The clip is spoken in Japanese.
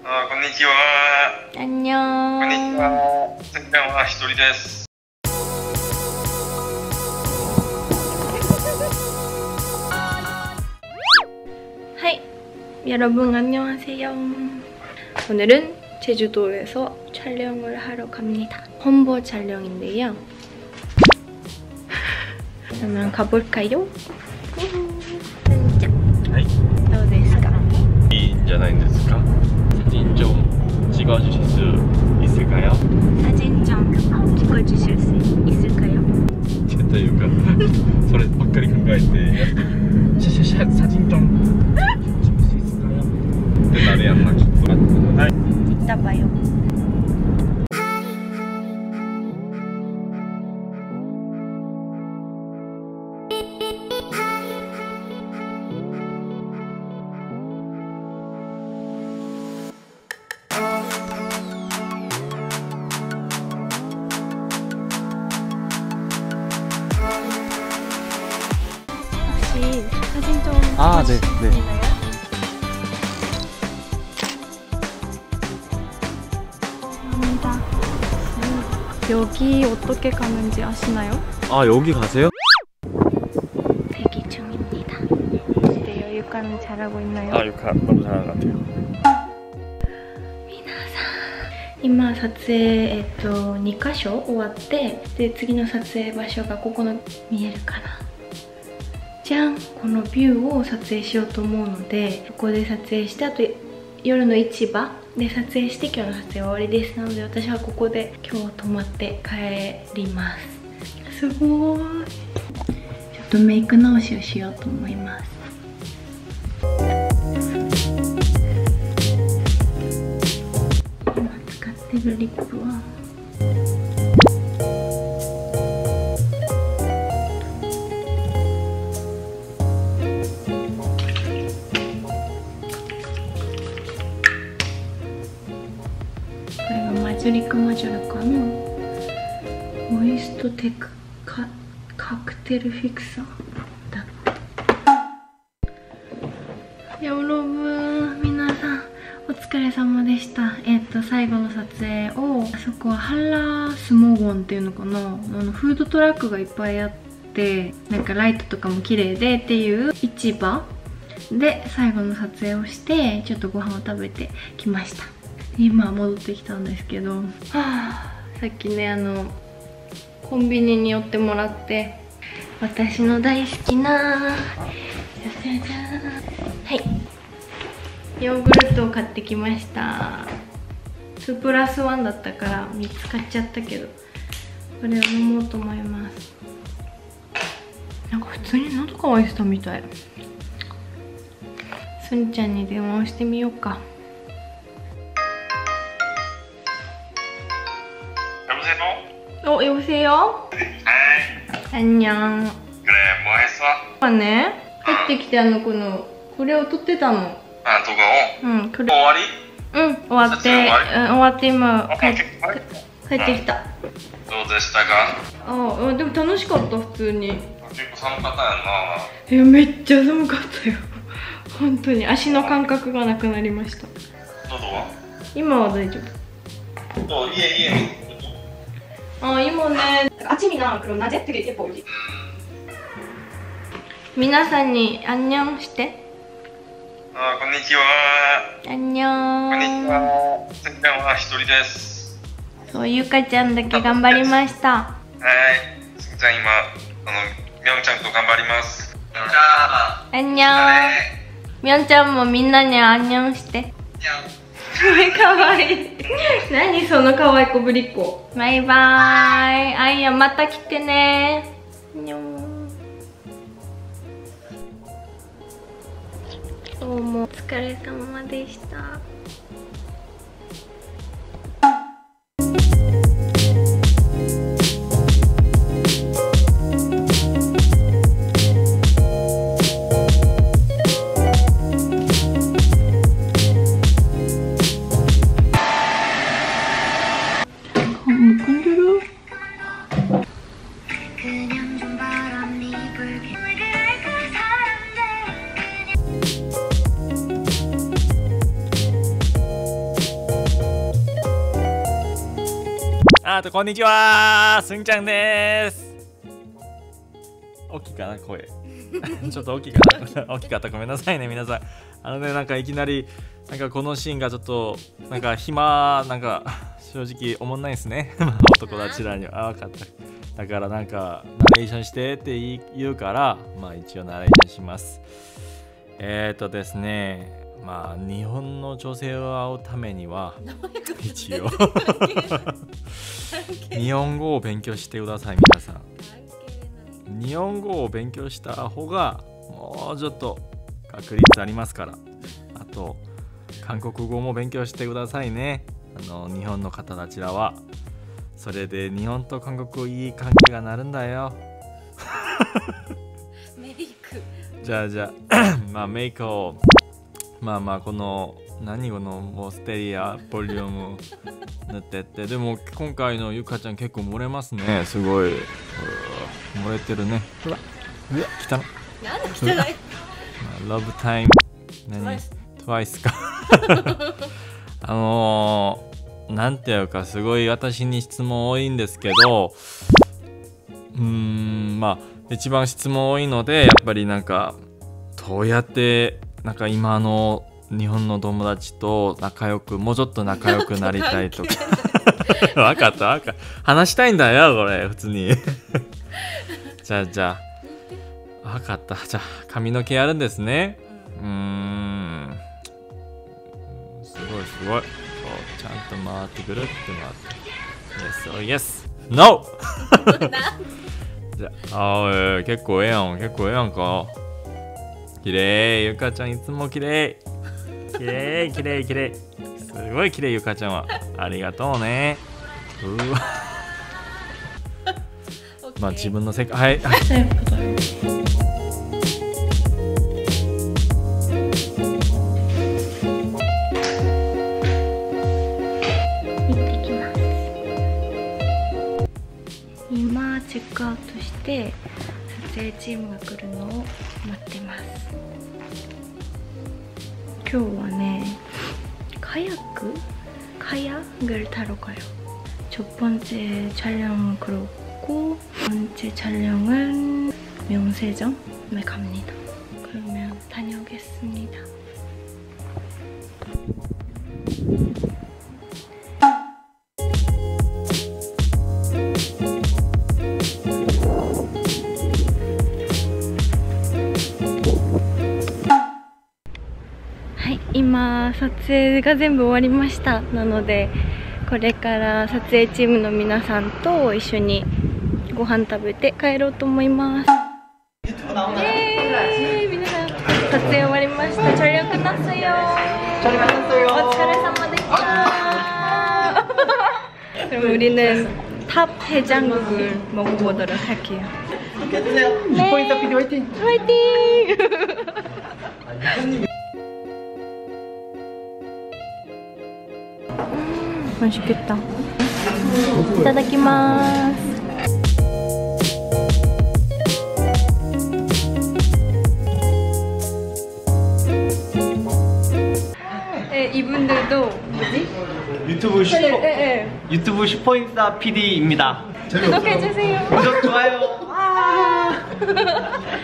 こんにちは。 こんにちは。 せっちゃんは一人です。 하이, 여러분 안녕하세요. 오늘은 제주도에서 촬영을 하러 갑니다. 홍보 촬영인데요. 그러면 가볼까요? 짠. はい。 どうですか? いいんじゃないんですか? 사진 좀 찍어주실 수 있을까요? 사진 좀 찍어주실 수 있을까요? というかそればっかり考えて사진 좀 찍을 수 있을까요?ってなるやんな。ちょっと待ってください。 이따 봐요. 사진 좀 네. 찍어주시나요? 감사합니다. 여기 어떻게 가는지 아시나요? 아, 여기 가세요? 대기 중입니다. 어때요? 육아는 잘하고 있나요? 아, 육아 너무 잘하는 것 같아요. 今撮影2箇所終わって、で次の撮影場所がここの見えるかな。じゃん、このビューを撮影しようと思うので、ここで撮影して、あと夜の市場で撮影して今日の撮影終わりです。なので私はここで今日泊まって帰ります。すごーい。ちょっとメイク直しをしようと思います。今使ってるリップはこれがマジョリカマジョルカのモイストテクカクテルフィクサーだって。よろぶ皆さんお疲れ様でした。最後の撮影を、あそこはハラスモゴンっていうのかな、フードトラックがいっぱいあって、なんかライトとかも綺麗でっていう市場で最後の撮影をして、ちょっとご飯を食べてきました。今戻ってきたんですけど、はあ、さっきねコンビニに寄ってもらって私の大好きなじゃじゃじゃーん、はいヨーグルトを買ってきました。2+1だったから3つ買っちゃったけど、これを飲もうと思います。なんか普通に喉乾いてたみたい。すんちゃんに電話をしてみようか。여보세요? 안녕. 그래, 뭐 했어? ね、帰ってきてこれを撮ってたの。 あ、動画を？ うん、これ。 終わり？ うん、終わって、終わって今帰ってきた。 どうでしたか？ あ、でも楽しかった、普通に。 結構寒かったやんな。 めっちゃ寒かったよ。本当に足の感覚がなくなりました。 喉は？ 今は大丈夫。 家。 今ね、 아침이나 그런 낮에 되게 예뻐 여기. 皆さんに안녕して。 こんにちは。 안녕。 こんにちは。せっちゃんは一人です。 そう、ゆかちゃんだけ頑張りました。 はい。せっちゃん今みょんちゃんと頑張ります。 안녕。みょんちゃんもみんなに안녕して。かわいい。何そのかわいこぶりっ子。バイバーイ。あいや、また来てね。にょー。どうもお疲れ様でした。 こんにちは、すんちゃんです。大きいかな声ちょっと大きいかな大きかった、ごめんなさいね皆さん。なんかいきなりなんかこのシーンがちょっとなんか暇、なんか正直おもんないですね男たちらには。分かった。だからなんかナレーションしてって言うから、まあ一応ナレーションします。ですね、まあ日本の女性を会うためには一応日本語を勉強してください皆さん。日本語を勉強した方がもうちょっと確率ありますから。あと韓国語も勉強してくださいね、日本の方たちらは。それで日本と韓国いい関係がなるんだよメイクじゃあまあメイクをまあこの何このモステリアボリューム塗ってって。でも今回のゆかちゃん結構漏れますね。すごい漏れてるね。うわ汚い。 なんで汚いラブタイムTWICE かなんていうかすごい私に質問多いんですけど、まあ一番質問多いのでやっぱりなんかどうやってなんか今の日本の友達ともうちょっと仲良くなりたいとか分かった話したいんだよこれ普通にじゃあ分かった。じゃあ髪の毛やるんですね。すごいちゃんと回ってくるって回って Yes No じゃあ結構ええやんか。きれいゆかちゃん、いつもきれいすごいきれいゆかちゃんは。ありがとうね。うわまあ自分の世界今チェックアウトして撮影チームが来るのを待ってます。今日はね카약을 타러 가요. 첫 번째 촬영은 그렇고 두 번째 촬영은 명세점에 갑니다. 그러면 다녀오겠습니다.はい今撮影が全部終わりました。なのでこれから撮影チームの皆さんと一緒にご飯食べて帰ろうと思います。皆さん撮影終わりました。촬영 끝났어요.お疲れ様でした。그럼 우리는 탑 해장국을 먹어보도록 할게요. 슈퍼인터 PD 화이팅! 화이팅! 맛있겠다. いただきます。이분들도 뭐지? 유튜브 슈퍼인싸 PD입니다. 구독해주세요. 구독 좋아요.